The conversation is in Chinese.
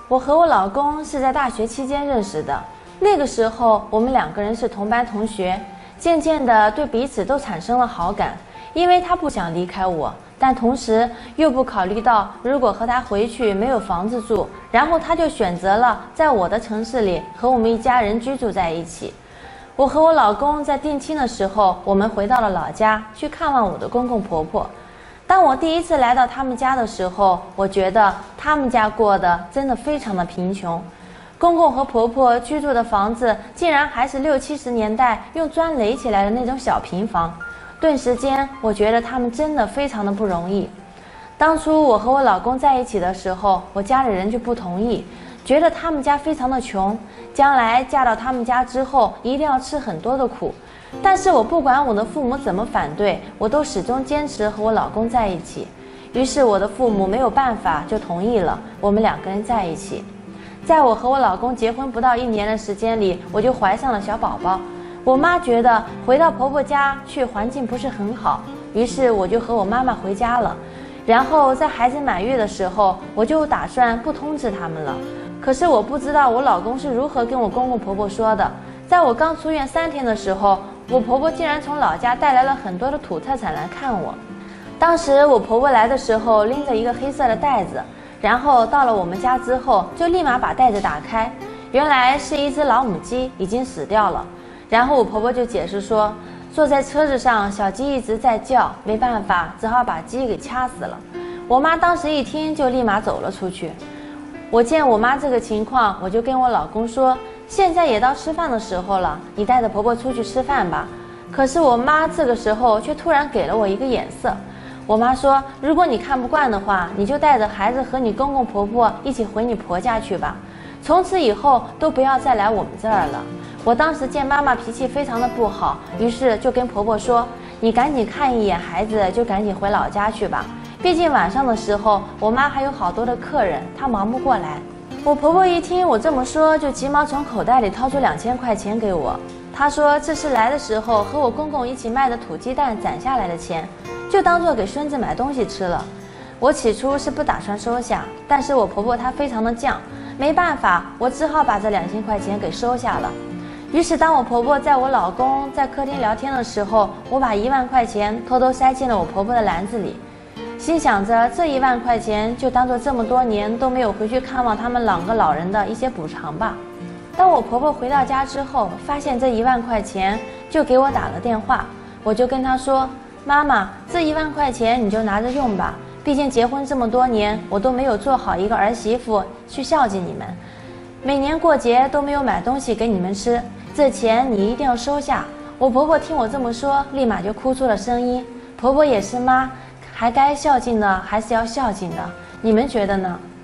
我和我老公是在大学期间认识的，那个时候我们2个人是同班同学，渐渐的对彼此都产生了好感。因为他不想离开我，但同时又不考虑到如果和他回去没有房子住，然后他就选择了在我的城市里和我们一家人居住在一起。我和我老公在定亲的时候，我们回到了老家去看望我的公公婆婆。当我第一次来到他们家的时候，我觉得他们家过得真的非常的贫穷。公公和婆婆居住的房子竟然还是60、70年代用砖垒起来的那种小平房。顿时间，我觉得他们真的非常的不容易。当初我和我老公在一起的时候，我家里人就不同意，觉得他们家非常的穷，将来嫁到他们家之后一定要吃很多的苦。但是我不管我的父母怎么反对，我都始终坚持和我老公在一起。于是我的父母没有办法就同意了，我们2个人在一起。在我和我老公结婚不到1年的时间里，我就怀上了小宝宝。我妈觉得回到婆婆家去环境不是很好，于是我就和我妈妈回家了。然后在孩子满月的时候，我就打算不通知他们了。可是我不知道我老公是如何跟我公公婆婆说的。在我刚出院3天的时候，我婆婆竟然从老家带来了很多的土特产来看我。当时我婆婆来的时候拎着一个黑色的袋子，然后到了我们家之后就立马把袋子打开，原来是一只老母鸡已经死掉了。然后我婆婆就解释说，坐在车子上小鸡一直在叫，没办法，只好把鸡给掐死了。我妈当时一听就立马走了出去。我见我妈这个情况，我就跟我老公说，现在也到吃饭的时候了，你带着婆婆出去吃饭吧。可是我妈这个时候却突然给了我一个眼色。我妈说，如果你看不惯的话，你就带着孩子和你公公婆婆一起回你婆家去吧，从此以后都不要再来我们这儿了。我当时见妈妈脾气非常的不好，于是就跟婆婆说，你赶紧看一眼孩子，就赶紧回老家去吧。毕竟晚上的时候，我妈还有好多的客人，她忙不过来。我婆婆一听我这么说，就急忙从口袋里掏出2000块钱给我。她说这是来的时候和我公公一起卖的土鸡蛋攒下来的钱，就当做给孙子买东西吃了。我起初是不打算收下，但是我婆婆她非常的犟，没办法，我只好把这2000块钱给收下了。于是当我婆婆在我老公在客厅聊天的时候，我把1万块钱偷偷塞进了我婆婆的篮子里，心想着这1万块钱就当做这么多年都没有回去看望他们2个老人的一些补偿吧。当我婆婆回到家之后，发现这1万块钱，就给我打了电话。我就跟她说，妈妈，这1万块钱你就拿着用吧，毕竟结婚这么多年，我都没有做好一个儿媳妇去孝敬你们，每年过节都没有买东西给你们吃，这钱你一定要收下。我婆婆听我这么说，立马就哭出了声音。婆婆也是妈，还该孝敬的还是要孝敬的，你们觉得呢？